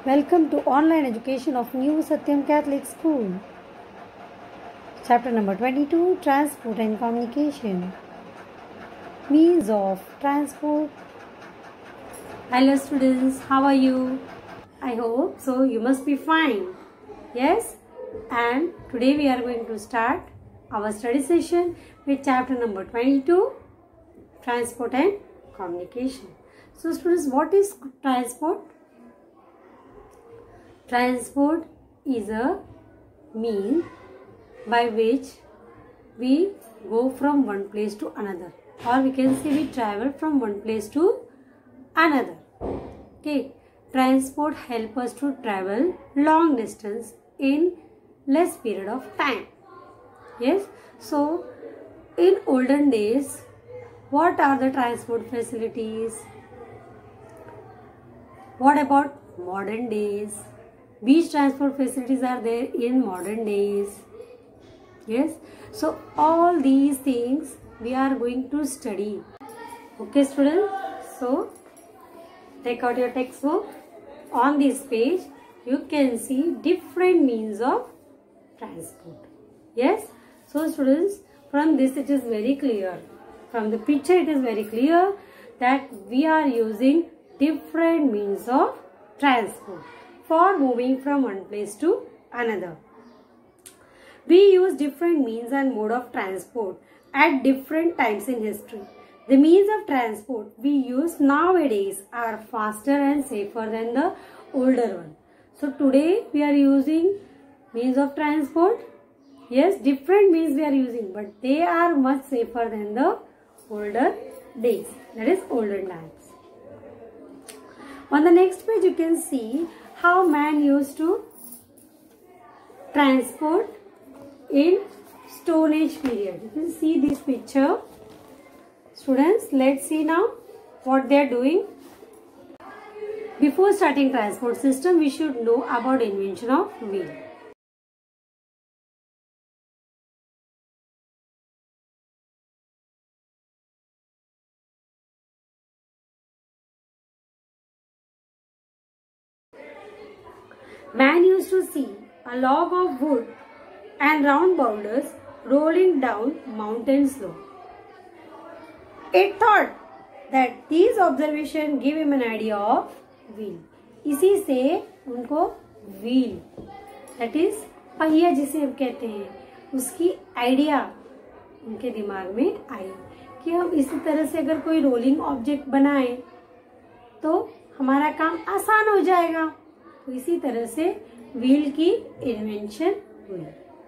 Welcome to online education of New Satyam Catholic School. Chapter number 22, Transport and Communication. Means of transport. Hello students, how are you? I hope so you must be fine. Yes? And today we are going to start our study session with chapter number 22, Transport and Communication. So students, what is transport? Transport is a means by which we go from one place to another, or we can say we travel from one place to another. Okay, transport help us to travel long distance in less period of time. Yes, so in olden days, what are the transport facilities? What about modern days? Which transport facilities are there in modern days? Yes, so all these things we are going to study. Okay students, so take out your textbook. On this page you can see different means of transport. Yes, so students, from this it is very clear, from the picture it is very clear that we are using different means of transport for moving from one place to another. We use different means and mode of transport at different times in history. The means of transport we use nowadays are faster and safer than the older one. So today we are using means of transport. Yes, different means we are using, but they are much safer than the older days, that is olden times. On the next page you can see how man used to transport in Stone Age period. You can see this picture. Students, let's see now what they are doing. Before starting transport system, we should know about invention of wheel. Man used to see a log of wood and round boulders rolling down mountain slope. It thought that these observations give him an idea of wheel. इसी से उनको wheel, that is पहिया जिसे हम कहते हैं, उसकी idea उनके दिमाग में आई कि हम इसी तरह से अगर कोई रोलिंग ऑब्जेक्ट बनाएं तो हमारा काम आसान हो जाएगा. तो इसी तरह से व्हील की इन्वेंशन हुई.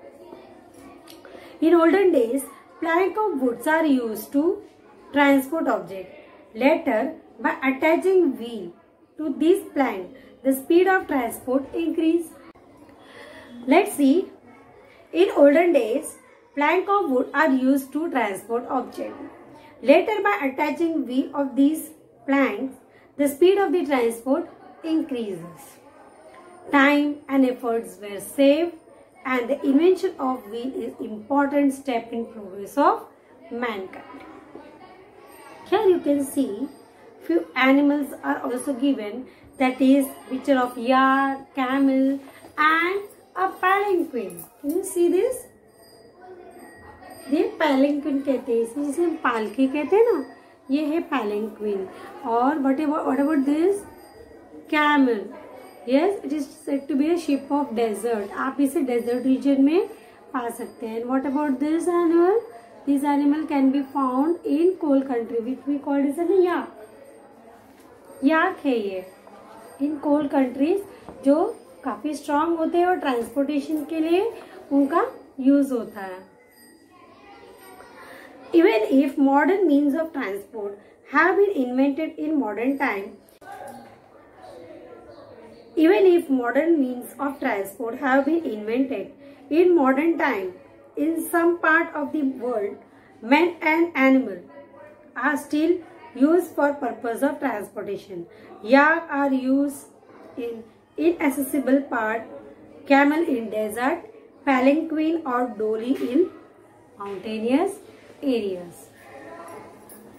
In olden days, plank of woods are used to transport objects. Later, by attaching wheel to this plank, the speed of transport increased. Let's see. In olden days, plank of wood are used to transport objects. Later, by attaching wheel of these planks, the speed of the transport increases. Time and efforts were saved, and the invention of wheel is important step in progress of mankind. Here you can see few animals are also given, that is picture of yak, camel and a palanquin. Can you see this? ये palanquin कहते हैं, इसमें जिसे हम पालकी कहते हैं ना, ये है palanquin. और what about this? Camel. Yes, it is said to be a ship of desert. आप इसे desert region में पा सकते हैं. And what about this animal? This animal can be found in cold country, which we call as a yak. Yak है ये. In cold countries जो काफी strong होते हैं और transportation के लिए उनका use होता है. Even if modern means of transport have been invented in modern time, Even if modern means of transport have been invented in modern time, in some part of the world, men and animals are still used for purpose of transportation. Yak are used in inaccessible part, camel in desert, palanquin or dolly in mountainous areas.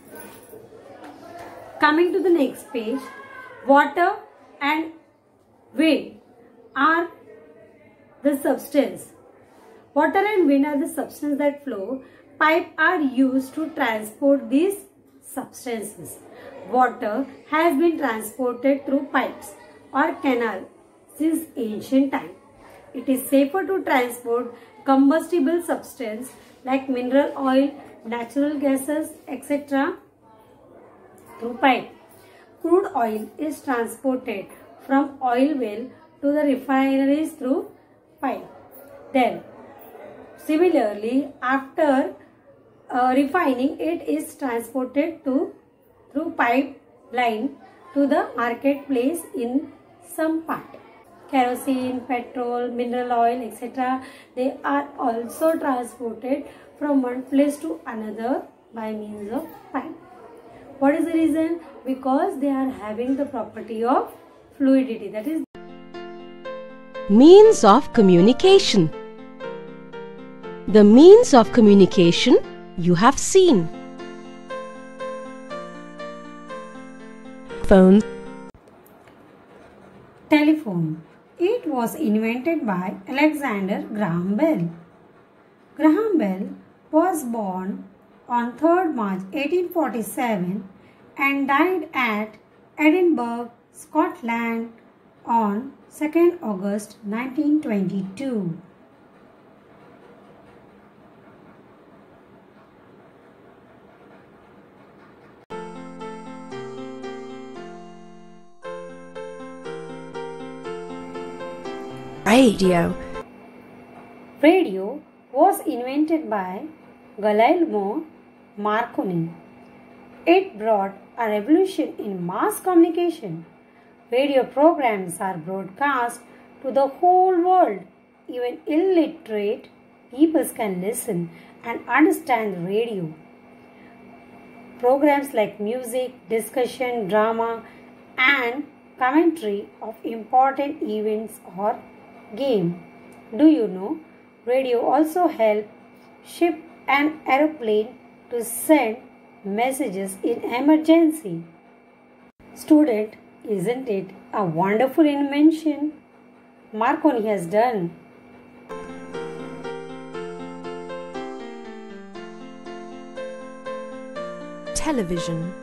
Coming to the next page, water and Wind are the substance. Water and wind are the substance that flow. Pipes are used to transport these substances. Water has been transported through pipes or canal since ancient time. It is safer to transport combustible substance like mineral oil, natural gases, etc. through pipe. Crude oil is transported from oil well to the refineries through pipe. Then, similarly, after refining, it is transported through pipeline to the marketplace in some part. Kerosene, petrol, mineral oil, etc. They are also transported from one place to another by means of pipe. What is the reason? Because they are having the property of fluidity. That is means of communication. The means of communication you have seen. Phone. Telephone. It was invented by Alexander Graham Bell. Graham Bell was born on 3rd March 1847 and died at Edinburgh, Scotland on 2nd August 1922. Radio. Radio was invented by Guglielmo Marconi. It brought a revolution in mass communication. Radio programs are broadcast to the whole world. Even illiterate people can listen and understand radio. Programs like music, discussion, drama, and commentary of important events or game. Do you know? Radio also help ship an aeroplane to send messages in emergency. Student, isn't it a wonderful invention Marconi has done? Television.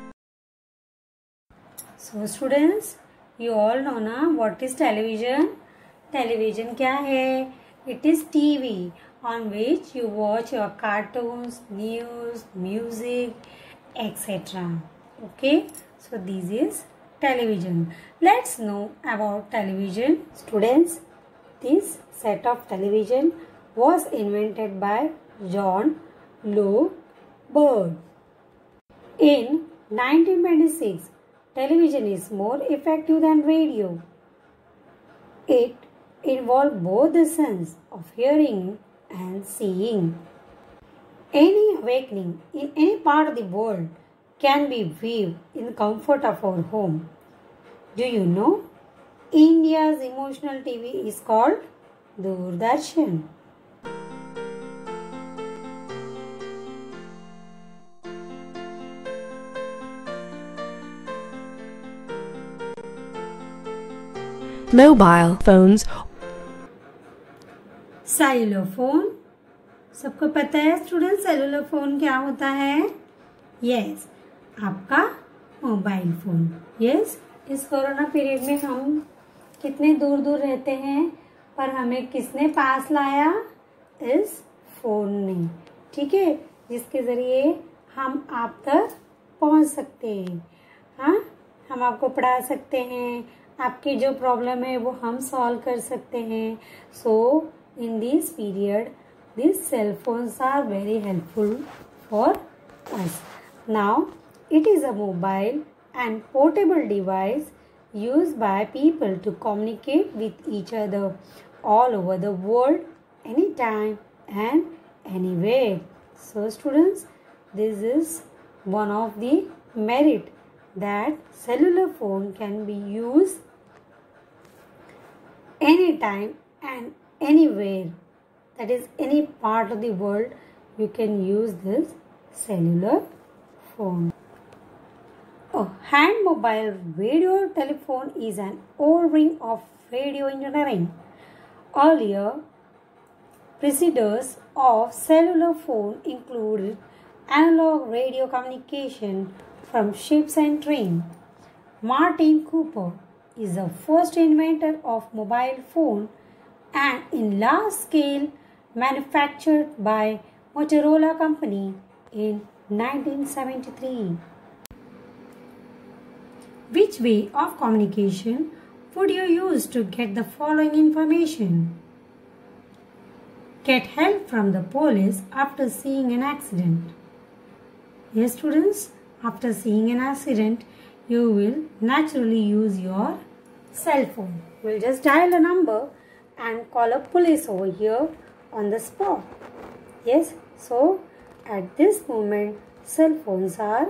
So students, you all know na what is television? Television क्या है? It is TV on which you watch your cartoons, news, music, etc. Okay, so this is television. Let's know about television. Students, this set of television was invented by John Logie Baird. In 1926, television is more effective than radio. It involves both the sense of hearing and seeing. Any awakening in any part of the world can be viewed in the comfort of our home. Do you know? India's emotional TV is called Doordarshan. Mobile phones. Cellular phone. सबको पता है student cellular phone क्या होता है? Yes, आपका mobile phone. Yes, इस corona period में हम कितने दूर दूर रहते हैं, पर हमें किसने पास लाया? इस फोन ने. ठीक है, जिसके जरिए हम आप तक पहुंच सकते हैं. हाँ, हम आपको पढ़ा सकते हैं, आपकी जो प्रॉब्लम है वो हम सॉल्व कर सकते हैं. So in this period these cell phones are very helpful for us. Now it is a mobile and portable device used by people to communicate with each other all over the world, anytime and anywhere. So students, this is one of the merit that cellular phone can be used anytime and anywhere. That is, any part of the world you can use this cellular phone. Oh, Hand mobile radio telephone is an old ring of radio engineering. Earlier procedures of cellular phone included analog radio communication from ships and trains. Martin Cooper is the first inventor of mobile phone and in large scale manufactured by Motorola Company in 1973. Which way of communication would you use to get the following information? Get help from the police after seeing an accident. Yes, students, after seeing an accident, you will naturally use your cell phone. You will just dial a number and call a police over here on the spot. Yes, so at this moment, cell phones are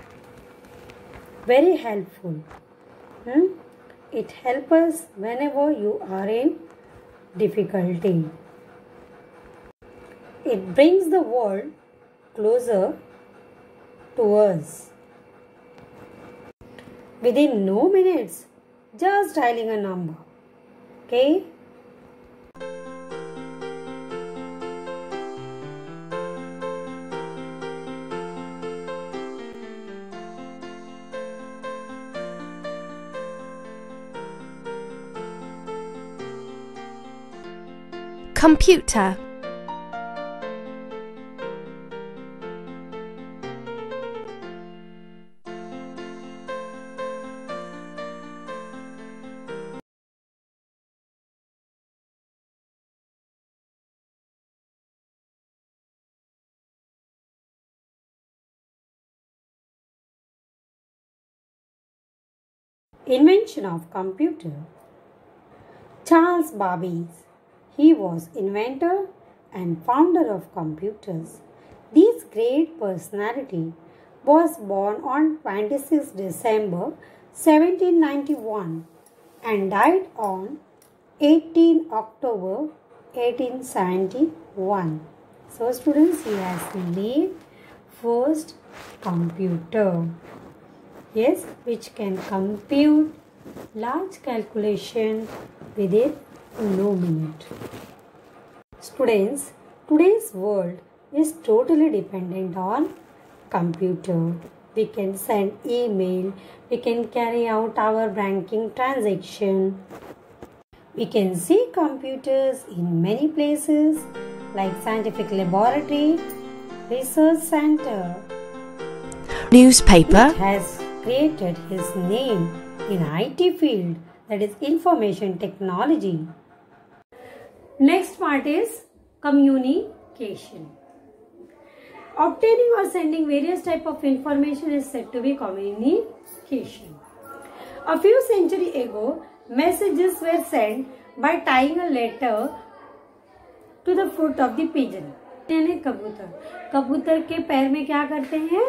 very helpful. It helps us whenever you are in difficulty. It brings the world closer to us. Within no minutes, just dialing a number. Okay? Computer. Invention of computer. Charles Babbage. He was inventor and founder of computers. This great personality was born on 26 December 1791 and died on 18 October 1871. So students, he has made first computer. Yes, which can compute large calculation within no minute. Students, today's world is totally dependent on computer. We can send email, we can carry out our banking transaction. We can see computers in many places like scientific laboratory, research center. Newspaper. It has created his name in IT field, that is information technology. Next part is communication. Obtaining or sending various type of information is said to be communication. A few centuries ago, messages were sent by tying a letter to the foot of the pigeon. यानी कबूतर, कबूतर के पैर में क्या करते हैं?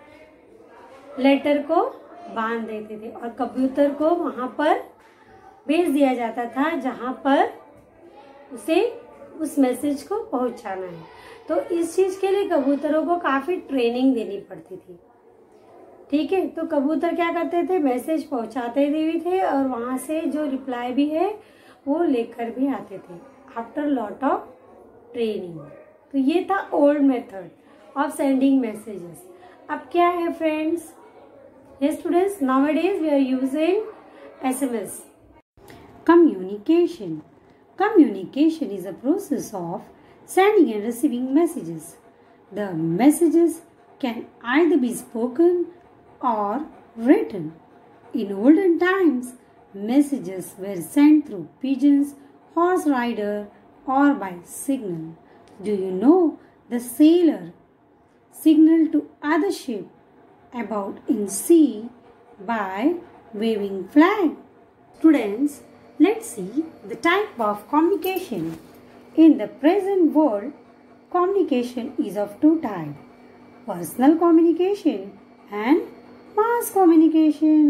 Letter को बांध देते थे और कबूतर को वहां पर भेज दिया जाता था जहां पर उसे उस मैसेज को पहुंचाना है। तो इस चीज के लिए कबूतरों को काफी ट्रेनिंग देनी पड़ती थी। ठीक है, तो कबूतर क्या करते थे? मैसेज पहुंचाते भी थे और वहां से जो रिप्लाई भी है वो लेकर भी आते थे आफ्टर लॉट ऑफ ट्रेनिंग। तो ये था old method of sending messages. अब क्या है friends? Yes students, nowadays we are using SMS. Communication. Communication is a process of sending and receiving messages. The messages can either be spoken or written. In olden times, messages were sent through pigeons, horse rider or by signal. Do you know the sailor signaled to other ship about in sea by waving flag? Students, let's see the type of communication. In the present world, communication is of two types: personal communication and mass communication.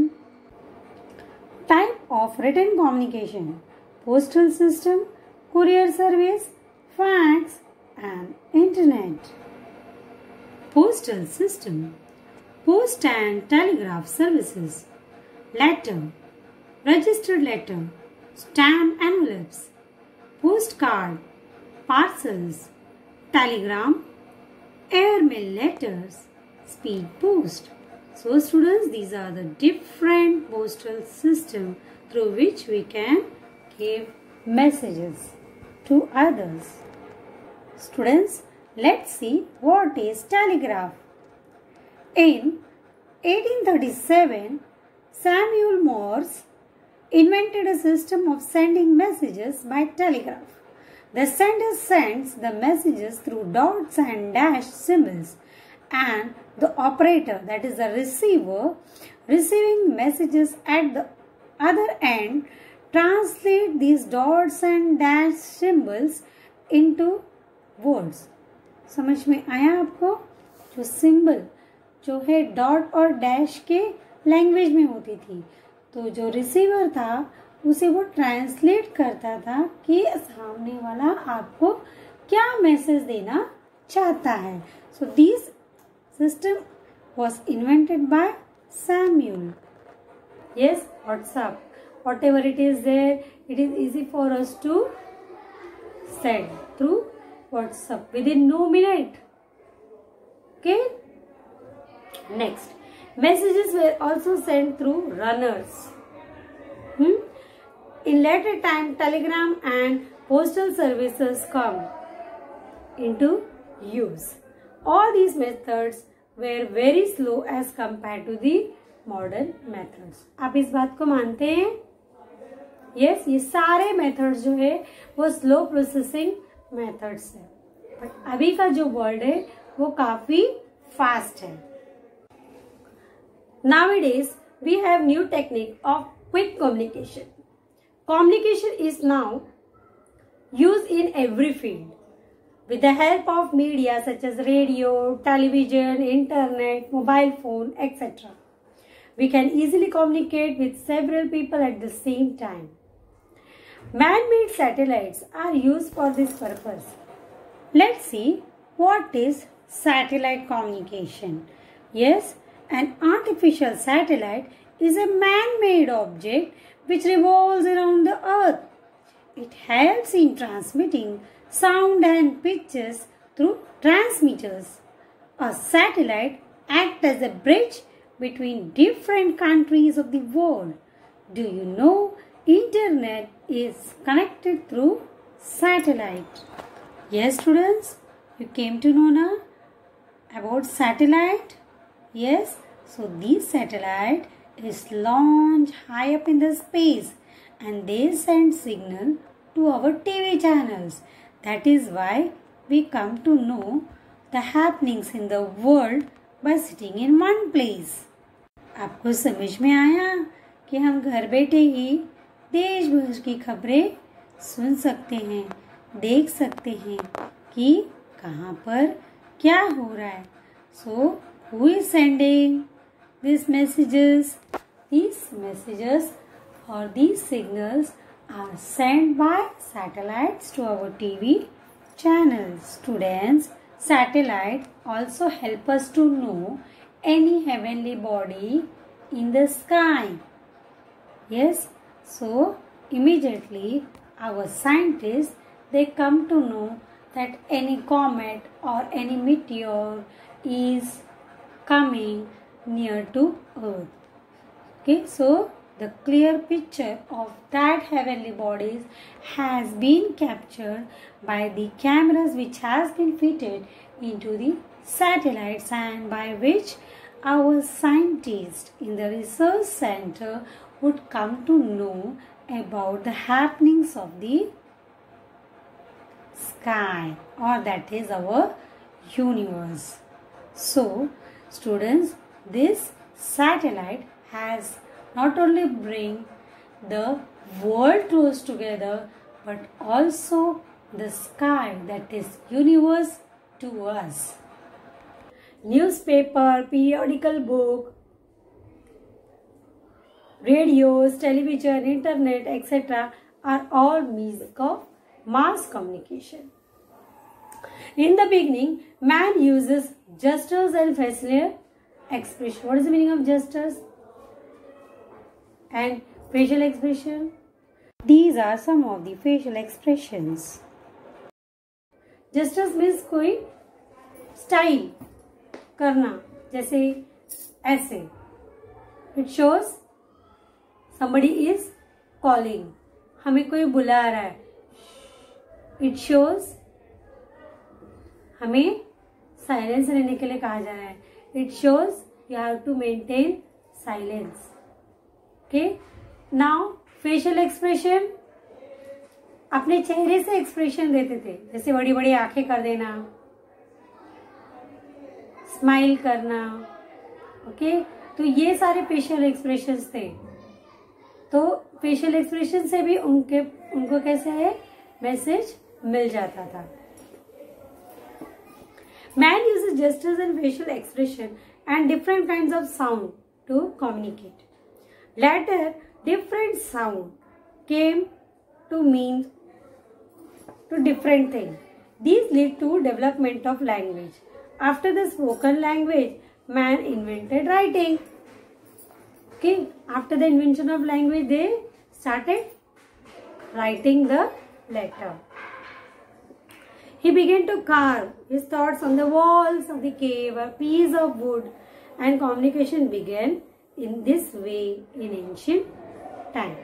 Type of written communication: postal system, courier service, fax and internet. Postal system. Post and telegraph services. Letter, registered letter, stamp envelopes, postcard, parcels, telegram, airmail letters, speed post. So students, these are the different postal system through which we can give messages to others. Students, let's see what is telegraph. In 1837, Samuel Morse invented a system of sending messages by telegraph. The sender sends the messages through dots and dash symbols, and the operator, that is the receiver, receiving messages at the other end, translate these dots and dash symbols into words. समझ में आया आपको? जो symbol जो है dot और dash के language में होती थी, तो जो रिसीवर था उसे वो ट्रांसलेट करता था कि सामने वाला आपको क्या मैसेज देना चाहता है. So this system was invented by Samuel. Yes, WhatsApp. Whatever it is there, it is easy for us to send through WhatsApp within no minute. Okay. Next, messages were also sent through runners. In later time, telegram and postal services come into use. All these methods were very slow as compared to the modern methods. आप इस बात को मानते हैं? Yes, ये सारे methods जो है वो slow processing methods है. But अभी का जो world है वो काफी fast है. Nowadays, we have new technique of quick communication. Communication is now used in every field. With the help of media such as radio, television, internet, mobile phone, etc. We can easily communicate with several people at the same time. Man-made satellites are used for this purpose. Let's see what is satellite communication. Yes, an artificial satellite is a man-made object which revolves around the earth. It helps in transmitting sound and pictures through transmitters. A satellite acts as a bridge between different countries of the world. Do you know internet is connected through satellite? Yes, students, you came to know now about satellite. Yes, so this satellite is launched high up in the space and they send signal to our TV channels. That is why we come to know the happenings in the world by sitting in one place. आपको समझ में आया कि हम घर बैठे ही देश भर की खबरें सुन सकते हैं, देख सकते हैं कि कहाँ पर क्या हो रहा है. So, who is sending these messages? These messages or these signals are sent by satellites to our TV channels. Students, satellite also help us to know any heavenly body in the sky. Yes, so immediately our scientists, they come to know that any comet or any meteor is coming near to Earth. Okay, so the clear picture of that heavenly bodies has been captured by the cameras which has been fitted into the satellites and by which our scientists in the research center would come to know about the happenings of the sky, or that is our universe. So, students, this satellite has not only bring the world close together but also the sky, that is universe, to us. Newspaper, periodical book, radios, television, internet, etc. are all means of mass communication. In the beginning, man uses gestures and facial expression. What is the meaning of gestures and facial expression? These are some of the facial expressions. Gestures means कोई style करना, जैसे ऐसे. It shows somebody is calling. हमें कोई बुला रहा है. It shows हमें साइलेंस रहने के लिए कहा जा रहा है. It shows you have to maintain silence. Okay. Now facial expression, अपने चेहरे से एक्सप्रेशन देते थे, जैसे बड़ी बड़ी आंखें कर देना, स्माइल करना. ओके. तो ये सारे फेशियल एक्सप्रेशंस थे. तो फेशियल एक्सप्रेशन से भी उनको कैसे है मैसेज मिल जाता था. Man uses gestures and facial expression and different kinds of sound to communicate. Later, different sound came to mean to different things. These lead to development of language. After the spoken language, man invented writing. Okay, after the invention of language, they started writing the letter. He began to carve his thoughts on the walls of the cave, a piece of wood, and communication began in this way in ancient time.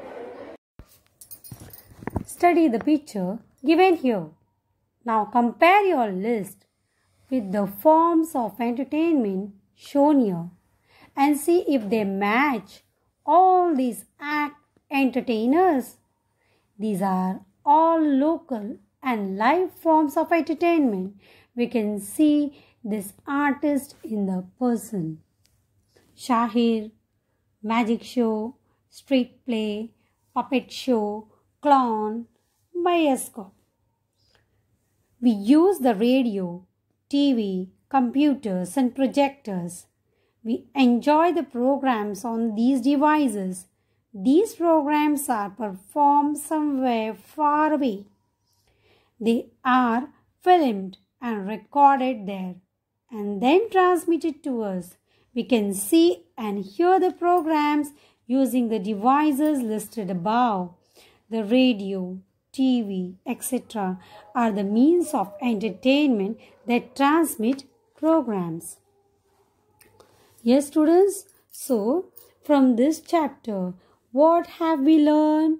Study the picture given here. Now compare your list with the forms of entertainment shown here and see if they match all these entertainers. These are all local and live forms of entertainment. We can see this artist in the person. Shahir, magic show, street play, puppet show, clown, bioscope. We use the radio, TV, computers and projectors. We enjoy the programs on these devices. These programs are performed somewhere far away. They are filmed and recorded there and then transmitted to us. We can see and hear the programs using the devices listed above. The radio, TV, etc. are the means of entertainment that transmit programs. Yes, students. So, from this chapter, what have we learned?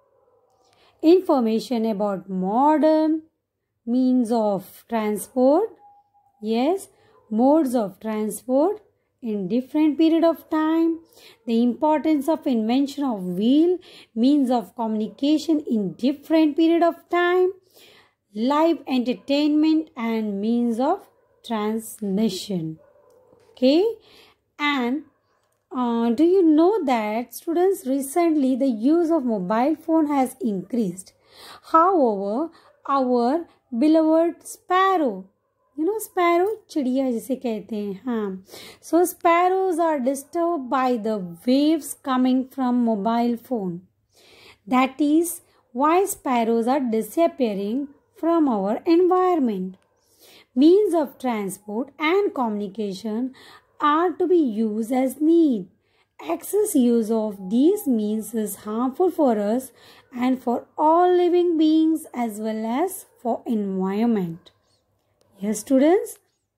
Information about modern means of transport. Yes, modes of transport in different period of time. The importance of invention of wheel, means of communication in different period of time. Live entertainment and means of transmission. Okay. And do you know that, students, recently the use of mobile phone has increased. However, our beloved sparrow, sparrow, चिड़िया जिसे कहते हैं, हाँ. So sparrows are disturbed by the waves coming from mobile phone. That is why sparrows are disappearing from our environment. Means of transport and communication are to be used as need. Excess use of these means is harmful for us and for all living beings as well as for environment. Yes, students.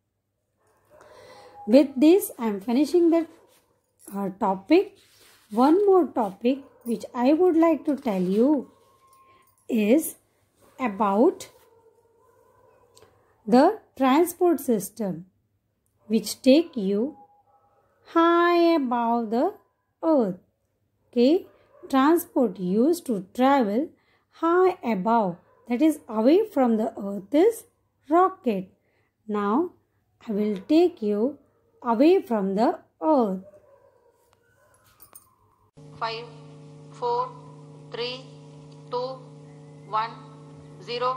With this, I am finishing that topic. One more topic which I would like to tell you is about the transport system, which take you high above the earth. Okay, transport used to travel high above, that is away from the earth, is rocket. Now I will take you away from the earth. 5, 4, 3, 2, 1, 0.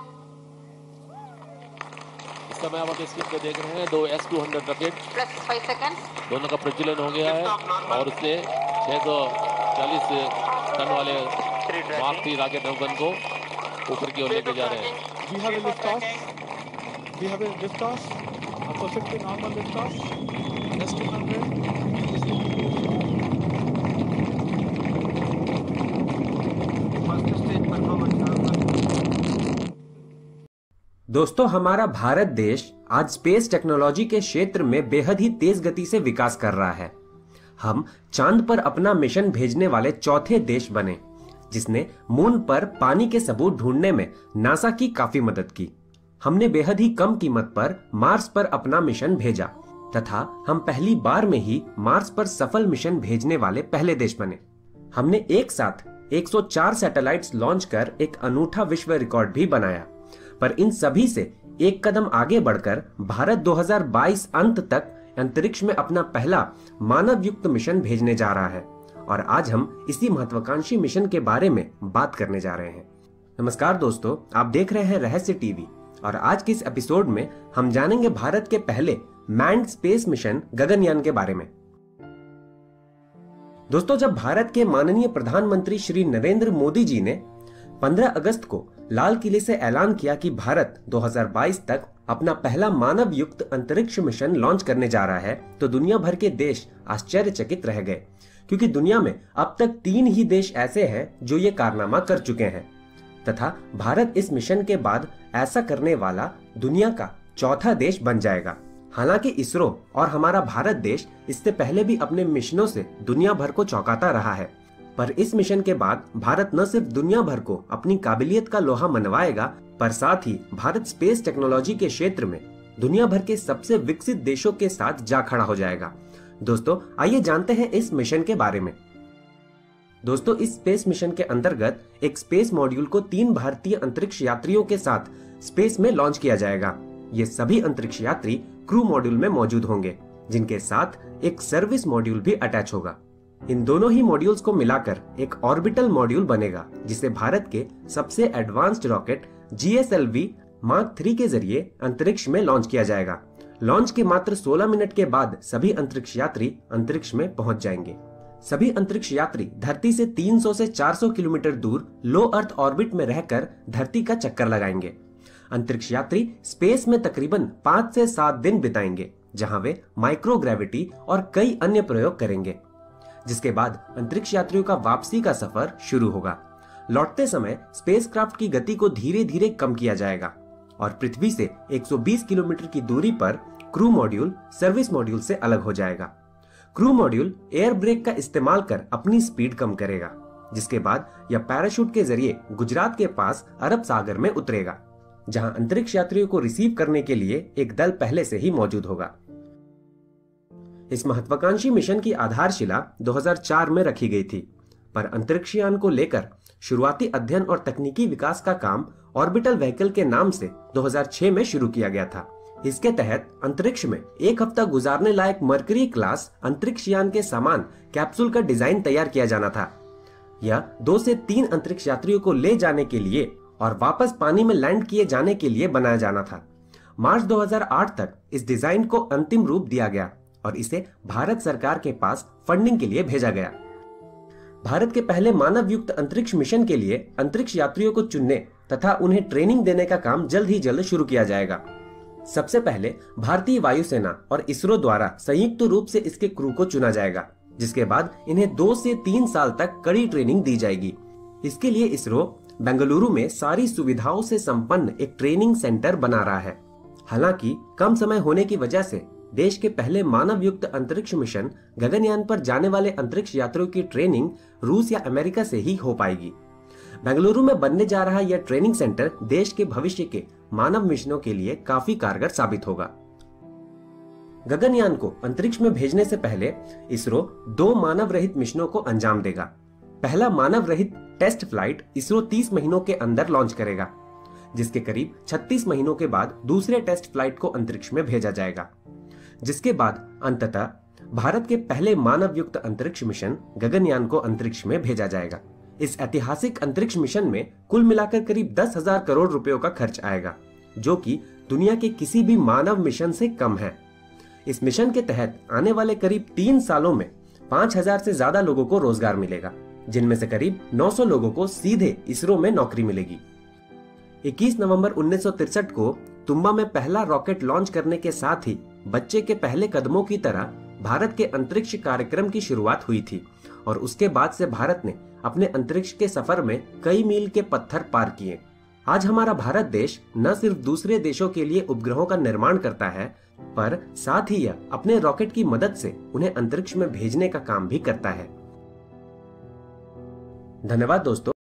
इस समय आप अपने screen पे देख रहे हैं 2 S-200 rocket plus 5 second दोनों का प्रज्वलन हो गया है और उससे 640 टन वाले मार्क 3 रॉकेट नौगन को ऊपर की ओर लेके जा रहे हैं. We have a liftoff. We have a liftoff. Perfectly normal liftoff. S-200 दोस्तों, हमारा भारत देश आज स्पेस टेक्नोलॉजी के क्षेत्र में बेहद ही तेज गति से विकास कर रहा है। हम चांद पर अपना मिशन भेजने वाले चौथे देश बने, जिसने मून पर पानी के सबूत ढूंढने में नासा की काफी मदद की। हमने बेहद ही कम कीमत पर मार्स पर अपना मिशन भेजा तथा हम पहली बार में ही मार्स पर सफल मिशन भेजने वाले पहले देश बने। हमने एक साथ 104 सैटेलाइट्स लॉन्च कर एक अनूठा विश्व रिकॉर्ड भी बनाया। पर इन सभी से एक कदम आगे बढ़कर भारत 2022 अंत तक अंतरिक्ष में अपना पहला मानव युक्त मिशन भेजने जा रहा है और आज हम इसी महत्वाकांक्षी मिशन के बारे में बात करने जा रहे हैं। नमस्कार दोस्तों, आप देख रहे हैं रहस्य टीवी और आज के इस एपिसोड में हम जानेंगे भारत के पहले मैन्ड स्पेस मिशन गगनयान के बारे में। दोस्तों, जब भारत के माननीय प्रधानमंत्री श्री नरेंद्र मोदी जी ने 15 अगस्त को लाल किले से ऐलान किया कि भारत 2022 तक अपना पहला मानव युक्त अंतरिक्ष मिशन लॉन्च करने जा रहा है, तो दुनिया भर के देश आश्चर्यचकित रह गए, क्योंकि दुनिया में अब तक 3 ही देश ऐसे हैं जो ये कारनामा कर चुके हैं तथा भारत इस मिशन के बाद ऐसा करने वाला दुनिया का चौथा देश बन जाएगा। हालांकि इसरो और हमारा भारत देश इससे पहले भी अपने मिशनों से दुनिया भर को चौंकाता रहा है, पर इस मिशन के बाद भारत न सिर्फ दुनिया भर को अपनी काबिलियत का लोहा मनवाएगा, पर साथ ही भारत स्पेस टेक्नोलॉजी के क्षेत्र में दुनिया भर के सबसे विकसित देशों के साथ जा खड़ा हो जाएगा। दोस्तों, आइए जानते हैं इस मिशन के बारे में। दोस्तों, इस स्पेस मिशन के अंतर्गत एक स्पेस मॉड्यूल को 3 भारतीय अंतरिक्ष यात्रियों के साथ स्पेस में लॉन्च किया जाएगा। ये सभी अंतरिक्ष यात्री क्रू मॉड्यूल में मौजूद होंगे, जिनके साथ एक सर्विस मॉड्यूल भी अटैच होगा। इन दोनों ही मॉड्यूल्स को मिलाकर एक ऑर्बिटल मॉड्यूल बनेगा, जिसे भारत के सबसे एडवांस्ड रॉकेट GSLV मार्क 3 के जरिए अंतरिक्ष में लॉन्च किया जाएगा। लॉन्च के मात्र 16 मिनट के बाद सभी अंतरिक्ष यात्री अंतरिक्ष में पहुंच जाएंगे। सभी अंतरिक्ष यात्री धरती से 300 से 400 किलोमीटर दूर लो अर्थ ऑर्बिट में रहकर धरती का चक्कर लगाएंगे। अंतरिक्ष यात्री स्पेस में तकरीबन 5 से 7 दिन बिताएंगे, जहां वे माइक्रोग्रेविटी और कई अन्य प्रयोग करेंगे, जिसके बाद अंतरिक्ष यात्रियों का वापसी का सफर शुरू होगा। लौटते समय स्पेसक्राफ्ट की गति को धीरे धीरे कम किया जाएगा और पृथ्वी से 120 किलोमीटर की दूरी पर क्रू मॉड्यूल सर्विस मॉड्यूल से अलग हो जाएगा। क्रू मॉड्यूल एयर ब्रेक का इस्तेमाल कर अपनी स्पीड कम करेगा, जिसके बाद यह पैराशूट के जरिए गुजरात के पास अरब सागर में उतरेगा, जहां अंतरिक्ष यात्रियों को रिसीव करने के लिए एक दल पहले से ही मौजूद होगा। इस महत्वाकांक्षी मिशन की आधारशिला 2004 में रखी गई थी, पर अंतरिक्षयान को लेकर शुरुआती अध्ययन और तकनीकी विकास का काम ऑर्बिटल व्हीकल के नाम से 2006 में शुरू किया गया था। इसके तहत अंतरिक्ष में 1 हफ्ता गुजारने लायक मरकरी क्लास अंतरिक्षयान के समान कैप्सूल का डिजाइन तैयार किया जाना था। यह 2 से 3 अंतरिक्ष यात्रियों को ले जाने के लिए और वापस पानी में लैंड किए जाने के लिए बनाया जाना था। मार्च 2008 तक इस डिजाइन को अंतिम रूप दिया गया और इसे भारत सरकार के पास फंडिंग के लिए भेजा गया। भारत के पहले मानव युक्त अंतरिक्ष मिशन के लिए अंतरिक्ष यात्रियों को चुनने तथा उन्हें ट्रेनिंग देने का काम जल्द ही जल्द शुरू किया जाएगा। सबसे पहले भारतीय वायुसेना और इसरो द्वारा संयुक्त रूप से इसके क्रू को चुना जाएगा, जिसके बाद इन्हें 2 से 3 साल तक कड़ी ट्रेनिंग दी जाएगी। इसके लिए इसरो बेंगलुरु में सारी सुविधाओं से संपन्न एक ट्रेनिंग सेंटर बना रहा है। हालांकि कम समय होने की वजह से देश के पहले मानव युक्त अंतरिक्ष मिशन गगनयान पर जाने वाले अंतरिक्ष यात्रियों की ट्रेनिंग रूस या अमेरिका से ही हो पाएगी। बेंगलुरु में बनने जा रहा यह ट्रेनिंग सेंटर देश के भविष्य के मानव मिशनों के लिए काफी कारगर साबित होगा। गगनयान को अंतरिक्ष में भेजने से पहले इसरो 2 मानव रहित मिशनों को अंजाम देगा। पहला मानव रहित टेस्ट फ्लाइट इसरो 30 महीनों के अंदर लॉन्च करेगा, जिसके करीब 36 महीनों के बाद दूसरे टेस्ट फ्लाइट को अंतरिक्ष में भेजा जाएगा, जिसके बाद अंततः भारत के पहले मानव युक्त अंतरिक्ष मिशन गगनयान को अंतरिक्ष में भेजा जाएगा। इस ऐतिहासिक अंतरिक्ष मिशन में कुल मिलाकर करीब 10,000 करोड़ रुपयों का खर्च आएगा, जो कि दुनिया के किसी भी मानव मिशन से कम है। इस मिशन के तहत आने वाले करीब 3 सालों में 5,000 से ज्यादा लोगों को रोजगार मिलेगा, जिनमें से करीब 900 लोगों को सीधे इसरो में नौकरी मिलेगी। 21 नवंबर 1963 को तुम्बा में पहला रॉकेट लॉन्च करने के साथ ही बच्चे के पहले कदमों की तरह भारत के अंतरिक्ष कार्यक्रम की शुरुआत हुई थी और उसके बाद से भारत ने अपने अंतरिक्ष के सफर में कई मील के पत्थर पार किए। आज हमारा भारत देश न सिर्फ दूसरे देशों के लिए उपग्रहों का निर्माण करता है, पर साथ ही यह अपने रॉकेट की मदद से उन्हें अंतरिक्ष में भेजने का काम भी करता है। धन्यवाद दोस्तों।